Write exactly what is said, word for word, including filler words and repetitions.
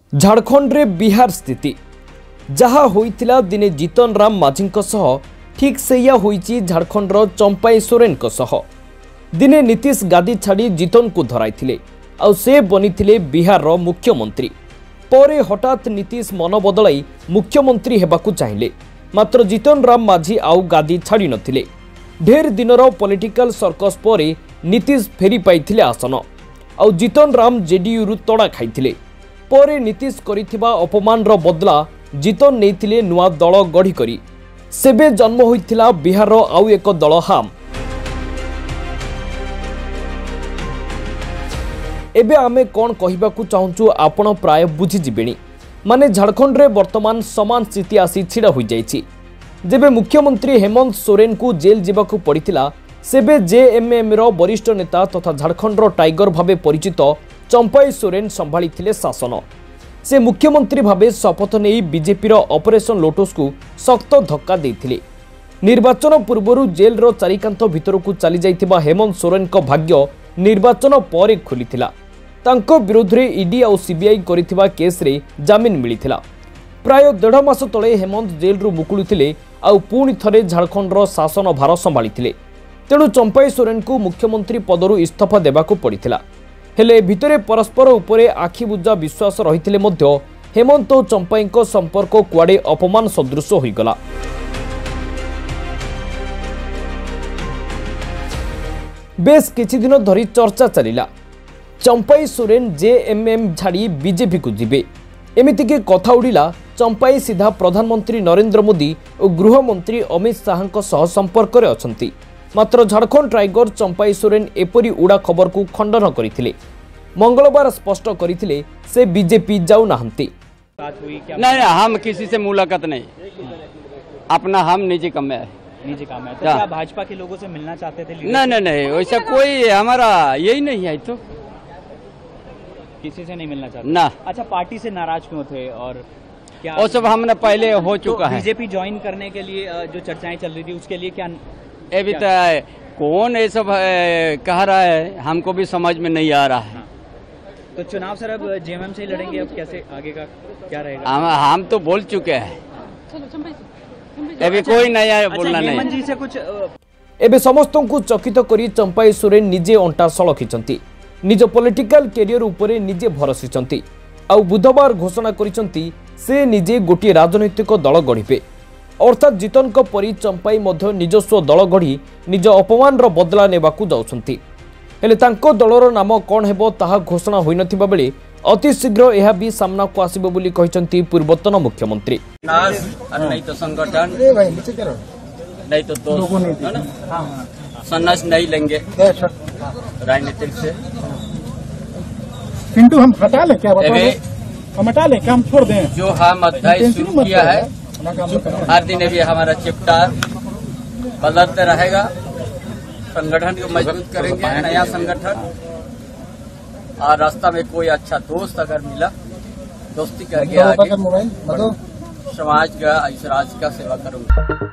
झारखंड रे बिहार स्थिति जहाँ होइतिला दिने जीतन राम माझी ठीक सैया होइची झारखंड चंपाई सोरेन दिने नीतीश गादी छाड़ी जीतन को धराइथिले आउ से बनिथिले बिहार रो मुख्यमंत्री परे हठात नीतीश मन बदलाई मुख्यमंत्री हेबाकू चाहिए मात्र जीतन राम माझी आउ गादी छाड़ी नथिले ढेर दिनर पॉलिटिकल सर्कस परे नीतीश फेरी पाइथिले आसन आउ जीतन राम जेडीयू रु तड़ा खाइथिले परे नीतीश करिथिबा अपमान रो बदला जीतन नेइथिले नुआ दल गढ़ी करी सेबे जन्म होइथिला बिहार रो आउ एक दल हाम एबे आमे कोन कहिबाकू चाहूचु आपण प्राय बुझी जिबेनी माने झारखंड रे वर्तमान समान स्थिति आसी छिड़ा होई जाईछि जेबे मुख्यमंत्री हेमंत सोरेन को जेल जीवाकू पड़िथिला सेबे जेएमएम रो वरिष्ठ नेता तथा झारखंड रो टाइगर भाबे परिचित चंपाई सोरेन संभाळिथिले शासन से मुख्यमंत्री भाबे शपथ नेई बीजेपी रो ऑपरेशन लोटस को सख्त धक्का देथिले निर्वाचन पूर्वरु जेल रो चारिकांत भितर को चली जाइथिबा हेमंत सोरेन को भाग्य निर्वाचन परे खुलिथिला तांको विरोध रे ईडी और सीबीआई करिथिबा केस रे जामिन मिलिथिला प्राय डेढ़ मास तले हेमंत जेल रु मुकुलुथिले आउ पुणी थरे झारखंड रो शासन भार संभाळिथिले तेणु चंपाई सोरेन को मुख्यमंत्री पदरु इस्तीफा देबाकू पड़िथिला हेले भितरे परस्पर उपरे आखिबुझा विश्वास रहिथिले मध्य हेमंत और चंपाई को संपर्क कुआडे अपमान सदृश होइगला बेस किछि दिन धरी चर्चा चलिला चंपाई सोरेन जेएमएम छाड़ी बीजेपी को जिबे एमितिके कथा उड़िला चंपाई सीधा प्रधानमंत्री नरेंद्र मोदी और गृहमंत्री अमित शाह सह संपर्क रे अछंती मात्र झारखंड टाइगर चंपाई सोरेन एपरी उड़ा खबर को खंडन करथिले मंगलवार स्पष्ट करथिले से बीजेपी जाऊ नाहंती नहीं हम किसी से मुलाकात नहीं अपना हम निजी काम में निजी काम है तो क्या भाजपा के लोगों से मिलना चाहते थे? नहीं नहीं नहीं वैसा कोई हमारा यही नहीं है तो किसी से नहीं मिलना चाहते ना। अच्छा पार्टी से नाराज क्यों थे और क्या वो सब हमने पहले हो चुका है। बीजेपी ज्वाइन करने के लिए जो चर्चाएं चल रही थी उसके लिए क्या अभी तक कौन ये सब कह रहा है हमको भी समझ में नहीं आ रहा है। तो चुनाव सर अब जेएमएम से ही लड़ेंगे अब कैसे आगे का क्या रहेगा? हम हम तो बोल चुके हैं अभी कोई नया बोलना नहीं जी से कुछ एबे समस्त को चकित करी चंपाई सोरेन निजे अंटा सलखिचंती निज पॉलिटिकल कैरियर उपरे निजे भरसिचंती आउ बुधवार घोषणा करिसंती से निजे गोटे राजनैतिक दल गढ़िबे अर्थात जीतन को परी चंपाई मध्य निजस्व दल गढ़ी निज अपमान रो बदला नेबाकू जाउछंती हेले तांको दलर नाम कोन हेबो ताहा घोषणा होई नथिबा बेले अति शीघ्र यह भी सामना को आसीबो बोली कहिसंती पूर्वतन मुख्यमंत्री नहीं तो संगठन नहीं तो दोस्त सन्यास नहीं लेंगे राजनीतिक से पिंटू हम हटा ले क्या हम हटा ले क्या हम छोड़ दें जो हम अध्याय शुरू किया है हर दिन भी हमारा चैप्टर बदलते रहेगा संगठन को मजबूत करेंगे नया संगठन और रास्ता में कोई अच्छा दोस्त अगर मिला दोस्ती करके आगे समाज का इस राज्य का सेवा करूंगा।